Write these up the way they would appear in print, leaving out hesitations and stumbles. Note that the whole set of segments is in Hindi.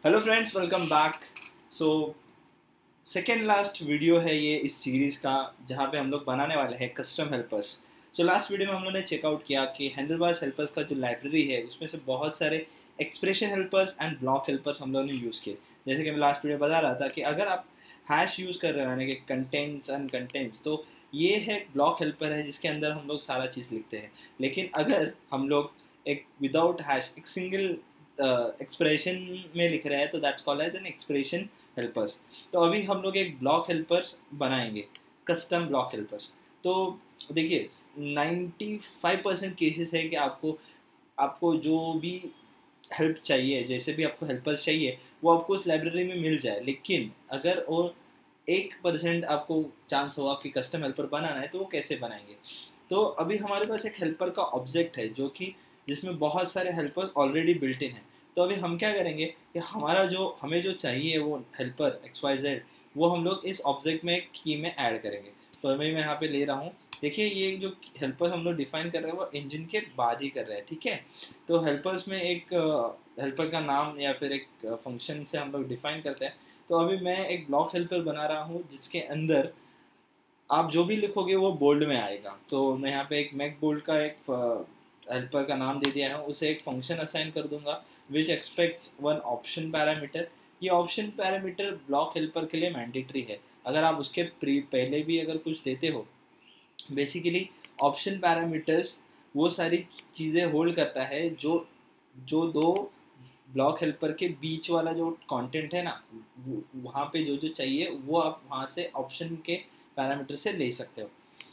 Hello friends, welcome back. So second last video है ये इस सीरीज़ का, जहाँ पे हम लोग बनाने वाले हैं custom helpers. So last video में हम लोगों ने चेकआउट किया कि हैंडलबार्स हेल्पर्स का जो लाइब्रेरी है उसमें से बहुत सारे expression helpers and block helpers हम लोगों ने यूज़ किए। जैसे कि मैं लास्ट वीडियो बता रहा था कि अगर आप हैश यूज़ कर रहे हो यानी कि कंटेंट्स एंड कंटेंट्स, तो ये है ब्लॉक हेल्पर है जिसके अंदर हम लोग सारा चीज़ लिखते हैं। लेकिन अगर हम लोग एक विदाउट हैश एक सिंगल एक्सप्रेशन में लिख रहे हैं तो that's called as an expression helpers. तो अभी हम लोग एक ब्लॉक हेल्पर्स बनाएंगे, कस्टम ब्लॉक हेल्पर्स। तो देखिए 95% केसेस है कि आपको आपको जो भी हेल्प चाहिए, जैसे भी आपको हेल्पर्स चाहिए, वो आपको उस लाइब्रेरी में मिल जाए। लेकिन अगर वो 1% आपको चांस होगा कि कस्टम हेल्पर बनाना है तो वो कैसे बनाएंगे। तो अभी हमारे पास एक हेल्पर का ऑब्जेक्ट है जो कि जिसमें बहुत सारे हेल्पर्स ऑलरेडी बिल्ट इन है। तो अभी हम क्या करेंगे कि हमारा जो हमें जो चाहिए वो हेल्पर XYZ, वो हम लोग इस ऑब्जेक्ट में की में ऐड करेंगे। तो अभी मैं यहाँ पे ले रहा हूँ। देखिए ये जो हेल्पर हम लोग डिफाइन कर रहे हैं वो इंजन के बाद ही कर रहे हैं, ठीक है। तो हेल्पर्स में एक हेल्पर का नाम या फिर एक फंक्शन से हम लोग डिफाइन करते हैं। तो अभी मैं एक ब्लॉक हेल्पर बना रहा हूँ जिसके अंदर आप जो भी लिखोगे वो बोल्ड में आएगा। तो मैं यहाँ पे एक मैक बोल्ड का एक हेल्पर का नाम दे दिया है, उसे एक फंक्शन असाइन कर दूंगा which expects one option parameter. ये ऑप्शन पैरामीटर ब्लॉक हेल्पर के लिए मैंडेटरी है। अगर आप उसके पहले भी अगर कुछ देते हो, बेसिकली ऑप्शन पैरामीटर्स वो सारी चीज़ें होल्ड करता है जो जो दो ब्लॉक हेल्पर के बीच वाला जो कंटेंट है ना, वहाँ पे जो जो चाहिए वो आप वहाँ से ऑप्शन के पैरामीटर से ले सकते हो।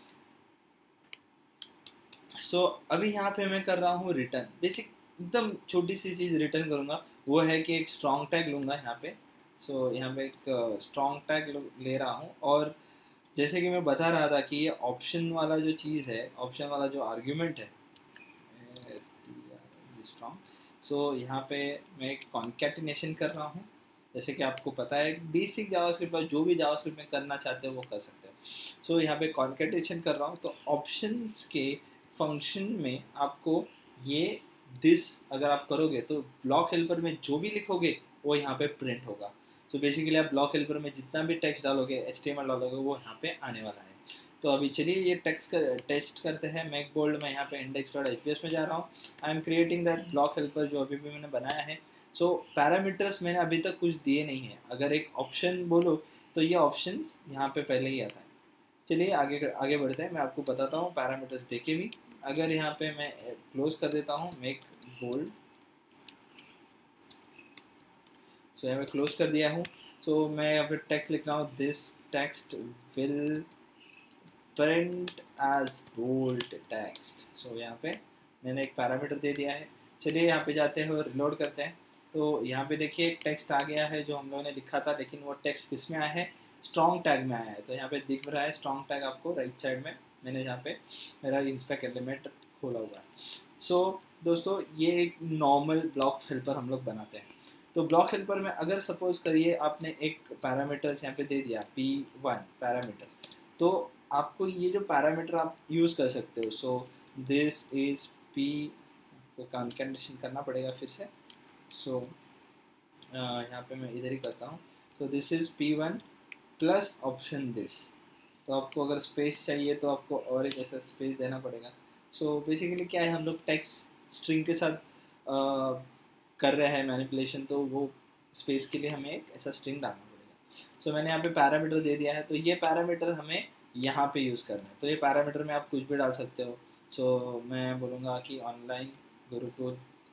सो अभी यहाँ पे मैं कर रहा हूँ रिटर्न, बेसिक एकदम छोटी सी चीज़ रिटर्न करूँगा। वो है कि एक स्ट्रॉन्ग टैग लूँगा यहाँ पे। सो यहाँ पे एक स्ट्रॉन्ग टैग ले रहा हूँ। और जैसे कि मैं बता रहा था कि ये ऑप्शन वाला जो चीज़ है, ऑप्शन वाला जो आर्ग्यूमेंट है स्ट्रॉन्ग। सो यहाँ पे मैं एक कॉन्कैटिनेशन कर रहा हूँ। जैसे कि आपको पता है बेसिक जावास्क्रिप्ट पर जो भी जावास्क्रिप्ट में करना चाहते हो वो कर सकते हो। सो यहाँ पे कॉन्कैटिनेशन कर रहा हूँ। तो ऑप्शंस के फंक्शन में आपको ये दिस अगर आप करोगे तो ब्लॉक हेल्पर में जो भी लिखोगे वो यहाँ पे प्रिंट होगा। तो बेसिकली आप ब्लॉक हेल्पर में जितना भी टेक्स्ट डालोगे, HTML डालोगे, वो यहाँ पे आने वाला है। तो अभी चलिए ये टेस्ट करते हैं। मैक बोल्ड में यहाँ पे index.hps में जा रहा हूँ। I am creating that block helper जो अभी भी मैंने बनाया है। सो पैरामीटर्स मैंने अभी तक कुछ दिए नहीं है। अगर एक ऑप्शन बोलो तो ये ऑप्शंस यहाँ पे पहले ही आता है। चलिए आगे आगे बढ़ते हैं, मैं आपको बताता हूँ पैरामीटर्स देके भी। अगर यहाँ पे मैं क्लोज कर देता हूँ मेक बोल्ड, सो यहाँ मैं क्लोज कर दिया हूँ। सो मैं यहाँ पे टेक्स्ट लिख रहा हूँ, this text will print as bold text. So यहाँ पे मैंने एक पैरामीटर दे दिया है। चलिए यहाँ पे जाते हैं और रिलोड करते हैं। तो यहाँ पे देखिए एक टेक्स्ट आ गया है जो हम लोगों ने लिखा था, लेकिन वो टेक्स्ट किस में आया है, स्ट्रॉन्ग टैग में आया है। तो यहाँ पे दिख रहा है स्ट्रॉन्ग टैग आपको राइट साइड में। मैंने यहाँ पे मेरा इंस्पेक्ट एलिमेंट खोला हुआ है। सो दोस्तों ये एक नॉर्मल ब्लॉक हेल्पर हम लोग बनाते हैं। तो ब्लॉक हेल्पर में अगर सपोज करिए आपने एक पैरामीटर्स यहाँ पे दे दिया P1 पैरामीटर, तो आपको ये जो पैरामीटर आप यूज़ कर सकते हो। सो दिस इज P को कंडीशन करना पड़ेगा फिर से। सो यहाँ पे मैं इधर ही करता हूँ। So this is P1 plus option this. तो आपको अगर स्पेस चाहिए तो आपको और एक ऐसा स्पेस देना पड़ेगा। सो बेसिकली क्या है, हम लोग टेक्स्ट स्ट्रिंग के साथ कर रहे हैं मैनिपुलेशन, तो वो स्पेस के लिए हमें एक ऐसा स्ट्रिंग डालना पड़ेगा। सो मैंने यहाँ पे पैरामीटर दे दिया है। तो ये पैरामीटर हमें यहाँ पे यूज़ करना है। तो ये पैरामीटर में आप कुछ भी डाल सकते हो। सो मैं बोलूँगा कि ऑनलाइन गुरुकुल।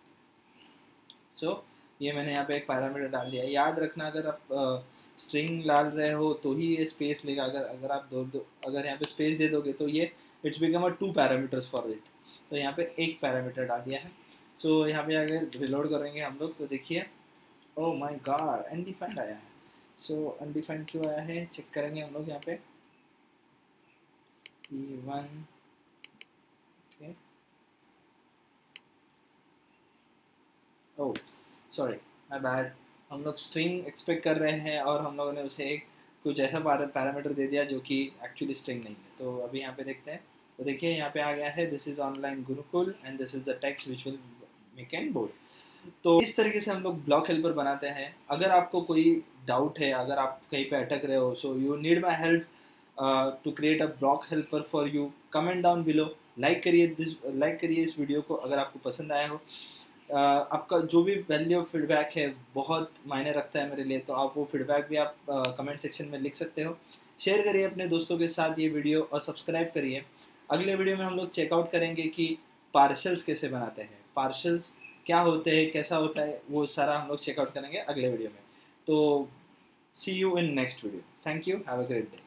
सो ये मैंने यहाँ पे एक पैरामीटर डाल दिया है। याद रखना अगर आप स्ट्रिंग डाल रहे हो तो ही ये स्पेस लेगा। अगर अगर आप अगर यहाँ पे स्पेस दे दोगे तो ये it's become a 2 parameters for it. तो यहाँ पे एक पैरामीटर डाल दिया है। सो यहाँ पे अगर रिलोड करेंगे हम लोग तो देखिए, ओह माय गॉड, अनडिफाइंड आया है। सो अनडिफाइंड क्यों आया है चेक करेंगे हम लोग यहाँ पे। P1 okay, oh sorry my bad. हम लोग स्ट्रिंग एक्सपेक्ट कर रहे हैं और हम लोगों ने उसे एक कुछ ऐसा पैरामीटर दे दिया जो कि एक्चुअली स्ट्रिंग नहीं है। तो अभी यहाँ पे देखते हैं। तो देखिए यहाँ पे आ गया है, this is online Gurukul and this is the text which will make and bold. तो इस तरीके से हम लोग ब्लॉक हेल्पर बनाते हैं। अगर आपको कोई डाउट है, अगर आप कहीं पे अटक रहे हो, so you need my help to create a block helper for you, comment down below. Like करिए इस वीडियो को अगर आपको पसंद आया हो। आपका जो भी वैल्यू फीडबैक है बहुत मायने रखता है मेरे लिए, तो आप वो फीडबैक भी आप कमेंट सेक्शन में लिख सकते हो। शेयर करिए अपने दोस्तों के साथ ये वीडियो और सब्सक्राइब करिए। अगले वीडियो में हम लोग चेकआउट करेंगे कि पार्शल्स कैसे बनाते हैं, पार्शल्स क्या होते हैं, कैसा होता है, वो सारा हम लोग चेकआउट करेंगे अगले वीडियो में। तो see you in next video. Thank you, have a great day.